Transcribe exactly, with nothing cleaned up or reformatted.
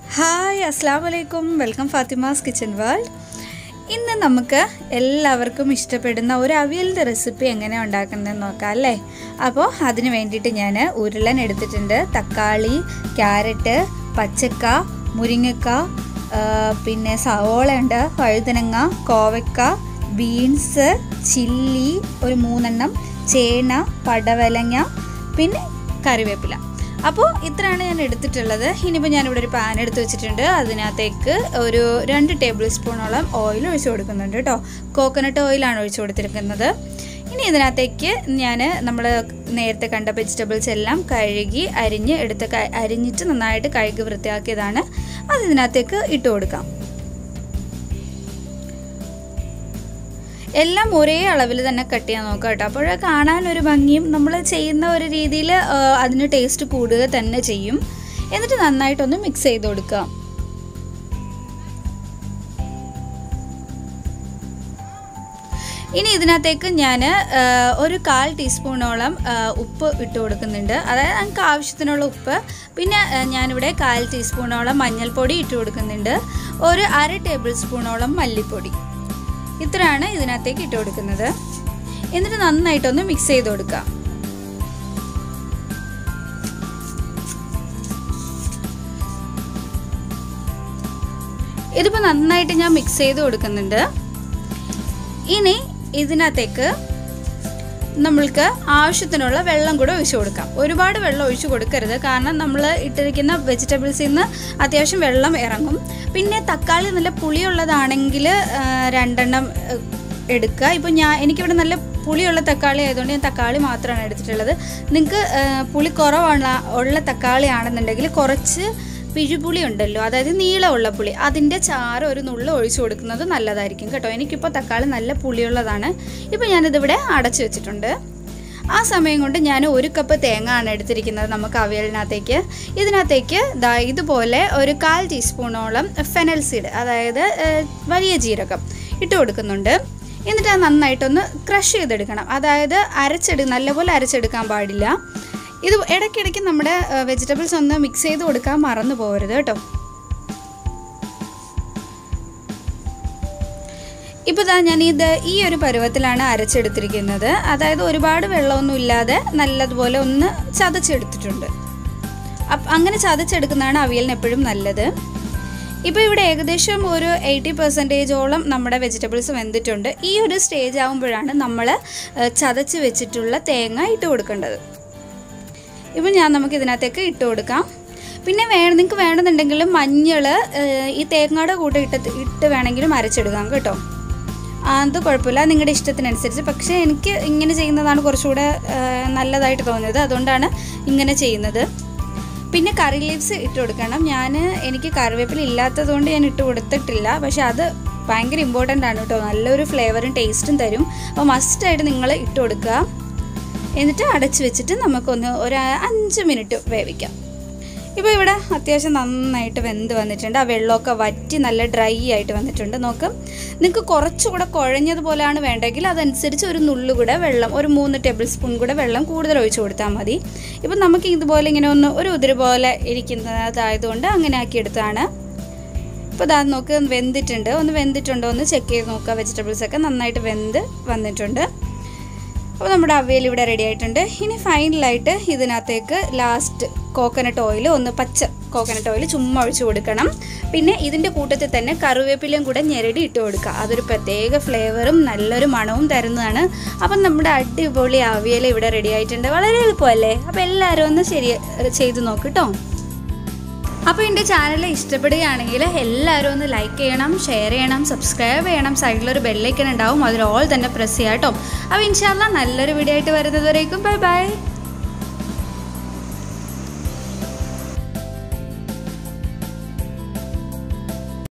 Hi അസ്സലാമു അലൈക്കും welcome Fatima's kitchen world. ഇന്ന് നമുക്ക് എല്ലാവർക്കും ഇഷ്ടപ്പെടുന്ന ഒരു അവിയലിൻ്റെ റെസിപ്പി എങ്ങനെയാണ് ഉണ്ടാക്കുന്നതെന്ന് നോക്കാം അല്ലേ. അപ്പോൾ അതിന് വേണ്ടിയിട്ട് ഞാൻ ഉരുളൻ എടുത്തിട്ടുണ്ട്, തക്കാളി, ക്യാരറ്റ്, പച്ചക്ക, മുരിങ്ങക്ക, പിന്നെ സവോള ഉണ്ട്, വഴുതനങ്ങ, കോവക്ക, ബീൻസ്, ചില്ലി ഒരു മൂന്നെണ്ണം, ചേന, പടവലങ്ങ, പിന്നെ കറിവേപ്പില. അപ്പോൾ ഇത്രയാണ് ഞാൻ എടുത്തിട്ടുള്ളത്. ഇനിയിപ്പോൾ ഞാനിവിടെ ഒരു പാൻ എടുത്ത് വെച്ചിട്ടുണ്ട്. അതിനകത്തേക്ക് ഒരു രണ്ട് ടേബിൾ സ്പൂണോളം ഓയിൽ ഒഴിച്ചു കൊടുക്കുന്നുണ്ട് കേട്ടോ. കോക്കനട്ട് ഓയിലാണ് ഒഴിച്ചു കൊടുത്തിരിക്കുന്നത്. ഇനി ഇതിനകത്തേക്ക് ഞാൻ നമ്മൾ നേരത്തെ കണ്ട വെജിറ്റബിൾസ് എല്ലാം കഴുകി അരിഞ്ഞ് എടുത്ത് അരിഞ്ഞിട്ട് നന്നായിട്ട് കഴുകി വൃത്തിയാക്കിയതാണ്. അത് ഇതിനകത്തേക്ക് ഇട്ട് കൊടുക്കാം. എല്ലാം ഒരേ അളവിൽ തന്നെ കട്ട് ചെയ്യാൻ നോക്കാം കേട്ടോ. അപ്പോൾ കാണാനൊരു ഭംഗിയും നമ്മൾ ചെയ്യുന്ന ഒരു രീതിയിൽ അതിന് ടേസ്റ്റ് കൂടുക തന്നെ ചെയ്യും. എന്നിട്ട് നന്നായിട്ടൊന്ന് മിക്സ് ചെയ്ത് കൊടുക്കാം. ഇനി ഇതിനകത്തേക്ക് ഞാൻ ഒരു കാൽ ടീസ്പൂണോളം ഉപ്പ് ഇട്ട് കൊടുക്കുന്നുണ്ട്. അതായത് നമുക്ക് ആവശ്യത്തിനുള്ള ഉപ്പ്. പിന്നെ ഞാനിവിടെ കാൽ ടീസ്പൂണോളം മഞ്ഞൾപ്പൊടി ഇട്ട് കൊടുക്കുന്നുണ്ട്. ഒരു അര ടേബിൾ സ്പൂണോളം മല്ലിപ്പൊടി. ഇത്രയാണ് ഇതിനകത്തേക്ക് ഇട്ട് കൊടുക്കുന്നത്. എന്നിട്ട് നന്നായിട്ടൊന്ന് മിക്സ് ചെയ്ത് കൊടുക്കാം. ഇതിപ്പോൾ നന്നായിട്ട് ഞാൻ മിക്സ് ചെയ്ത് കൊടുക്കുന്നുണ്ട്. ഇനി ഇതിനകത്തേക്ക് നമ്മൾക്ക് ആവശ്യത്തിനുള്ള വെള്ളം കൂടെ ഒഴിച്ചു കൊടുക്കാം. ഒരുപാട് വെള്ളം ഒഴിച്ചു കൊടുക്കരുത്, കാരണം നമ്മൾ ഇട്ടിരിക്കുന്ന വെജിറ്റബിൾസിൽ നിന്ന് അത്യാവശ്യം വെള്ളം ഇറങ്ങും. പിന്നെ തക്കാളി നല്ല പുളിയുള്ളതാണെങ്കിൽ രണ്ടെണ്ണം എടുക്കുക. ഇപ്പോൾ ഞാൻ എനിക്കിവിടെ നല്ല പുളിയുള്ള തക്കാളി ആയതുകൊണ്ട് ഞാൻ തക്കാളി മാത്രമാണ് എടുത്തിട്ടുള്ളത്. നിങ്ങൾക്ക് പുളി കുറവുള്ള ഉള്ള തക്കാളി ആണെന്നുണ്ടെങ്കിൽ കുറച്ച് പിഴുപുളി ഉണ്ടല്ലോ, അതായത് നീളമുള്ള പുളി, അതിൻ്റെ ചാറ് ഒരു നുള്ള ഒഴിച്ചു കൊടുക്കുന്നത് നല്ലതായിരിക്കും കേട്ടോ. എനിക്കിപ്പോൾ തക്കാളി നല്ല പുളിയുള്ളതാണ്. ഇപ്പോൾ ഞാനിതിവിടെ അടച്ചു വെച്ചിട്ടുണ്ട്. ആ സമയം കൊണ്ട് ഞാൻ ഒരു കപ്പ് തേങ്ങ ആണ് എടുത്തിരിക്കുന്നത് നമുക്ക് അവിയലിനകത്തേക്ക്. ഇതിനകത്തേക്ക് ദാ ഇതുപോലെ ഒരു കാൽ ടീസ്പൂണോളം ഫെനൽ സീഡ്, അതായത് വലിയ ജീരകം ഇട്ട് കൊടുക്കുന്നുണ്ട്. എന്നിട്ട് അത് നന്നായിട്ടൊന്ന് ക്രഷ് ചെയ്തെടുക്കണം. അതായത് അരച്ചെടു നല്ലപോലെ അരച്ചെടുക്കാൻ പാടില്ല. ഇത് ഇടയ്ക്കിടയ്ക്ക് നമ്മുടെ വെജിറ്റബിൾസ് ഒന്ന് മിക്സ് ചെയ്ത് കൊടുക്കാൻ മറന്നു പോകരുത് കേട്ടോ. ഇപ്പോൾ ഇതാ ഞാൻ ഇത് ഈ ഒരു പരുവത്തിലാണ് അരച്ചെടുത്തിരിക്കുന്നത്. അതായത് ഒരുപാട് വെള്ളമൊന്നും ഇല്ലാതെ നല്ലതുപോലെ ഒന്ന് ചതച്ചെടുത്തിട്ടുണ്ട്. അപ്പം അങ്ങനെ ചതച്ചെടുക്കുന്നതാണ് അവിയലിന് എപ്പോഴും നല്ലത്. ഇപ്പോൾ ഇവിടെ ഏകദേശം ഒരു എയ്റ്റി പെർസെൻറ്റേജോളം നമ്മുടെ വെജിറ്റബിൾസ് വെന്തിട്ടുണ്ട്. ഈ ഒരു സ്റ്റേജ് ആകുമ്പോഴാണ് നമ്മൾ ചതച്ച് വെച്ചിട്ടുള്ള തേങ്ങ ഇട്ട് കൊടുക്കേണ്ടത്. ഇപ്പം ഞാൻ നമുക്ക് ഇതിനകത്തേക്ക് ഇട്ട് കൊടുക്കാം. പിന്നെ വേണം നിങ്ങൾക്ക് വേണമെന്നുണ്ടെങ്കിൽ മഞ്ഞൾ ഈ തേങ്ങയുടെ കൂടെ ഇട്ട് ഇട്ട് വേണമെങ്കിലും അരച്ചെടുക്കാം കേട്ടോ. അത് കുഴപ്പമില്ല, നിങ്ങളുടെ ഇഷ്ടത്തിനനുസരിച്ച്. പക്ഷേ എനിക്ക് ഇങ്ങനെ ചെയ്യുന്നതാണ് കുറച്ചുകൂടെ നല്ലതായിട്ട് തോന്നിയത്, അതുകൊണ്ടാണ് ഇങ്ങനെ ചെയ്യുന്നത്. പിന്നെ കറി ലീവ്സ് ഇട്ട് കൊടുക്കണം. ഞാൻ എനിക്ക് കറിവേപ്പില ഇല്ലാത്തത് കൊണ്ട് ഞാൻ ഇട്ട് കൊടുത്തിട്ടില്ല. പക്ഷേ അത് ഭയങ്കര ഇമ്പോർട്ടൻ്റ് ആണ് കേട്ടോ. നല്ലൊരു ഫ്ലേവറും ടേസ്റ്റും തരും. അപ്പോൾ മസ്റ്റായിട്ട് നിങ്ങൾ ഇട്ട് കൊടുക്കുക. എന്നിട്ട് അടച്ച് വെച്ചിട്ട് നമുക്കൊന്ന് ഒരു അഞ്ച് മിനിറ്റ് വേവിക്കാം. ഇപ്പോൾ ഇവിടെ അത്യാവശ്യം നന്നായിട്ട് വെന്ത് വന്നിട്ടുണ്ട്. ആ വെള്ളമൊക്കെ വറ്റി നല്ല ഡ്രൈ ആയിട്ട് വന്നിട്ടുണ്ട്. നോക്ക്, നിങ്ങൾക്ക് കുറച്ചുകൂടെ കുഴഞ്ഞതുപോലെയാണ് വേണ്ടെങ്കിൽ അതനുസരിച്ച് ഒരു നുള്ളു കൂടെ വെള്ളം, ഒരു മൂന്ന് ടേബിൾ സ്പൂൺ കൂടെ വെള്ളം കൂടുതൽ ഒഴിച്ച് കൊടുത്താൽ മതി. ഇപ്പം നമുക്ക് ഇതുപോലെ ഇങ്ങനെ ഒന്ന് ഒരു ഉതിര് പോലെ ഇരിക്കുന്നതായതുകൊണ്ട് അങ്ങനെ ആക്കിയെടുത്താണ്. ഇപ്പോൾ ഇതാ നോക്ക്, വെന്തിട്ടുണ്ട്. ഒന്ന് വെന്തിട്ടുണ്ടോ ഒന്ന് ചെക്ക് ചെയ്ത് നോക്കുക. വെജിറ്റബിൾസൊക്കെ നന്നായിട്ട് വെന്ത് വന്നിട്ടുണ്ട്. അപ്പോൾ നമ്മുടെ അവിയൽ ഇവിടെ റെഡി ആയിട്ടുണ്ട്. ഇനി ഫൈനലായിട്ട് ഇതിനകത്തേക്ക് ലാസ്റ്റ് കോക്കനട്ട് ഓയിൽ, ഒന്ന് പച്ച കോക്കനട്ട് ഓയിൽ ചുമ്മാ ഒഴിച്ച് കൊടുക്കണം. പിന്നെ ഇതിൻ്റെ കൂട്ടത്തിൽ തന്നെ കറിവേപ്പിലയും കൂടെ ഞെരടി ഇട്ട് കൊടുക്കുക. അതൊരു പ്രത്യേക ഫ്ലേവറും നല്ലൊരു മണവും തരുന്നതാണ്. അപ്പം നമ്മുടെ അടിപൊളി അവിയൽ ഇവിടെ റെഡി ആയിട്ടുണ്ട്. വളരെ എളുപ്പമല്ലേ? അപ്പോൾ എല്ലാവരും ഒന്ന് ശരി ചെയ്ത് നോക്ക് കേട്ടോ. അപ്പോൾ എൻ്റെ ചാനൽ ഇഷ്ടപ്പെടുകയാണെങ്കിൽ എല്ലാവരും ഒന്ന് ലൈക്ക് ചെയ്യണം, ഷെയർ ചെയ്യണം, സബ്സ്ക്രൈബ് ചെയ്യണം. സൈഡിലൊരു ബെല്ലൈക്കൺ ഉണ്ടാവും, അതിൽ ഓൾ തന്നെ പ്രസ് ചെയ്യാം കേട്ടോ. അപ്പോൾ ഇൻഷാ അല്ലാഹ് നല്ലൊരു വീഡിയോ ആയിട്ട് വരുന്നത് വരേക്കും ബൈ ബൈ.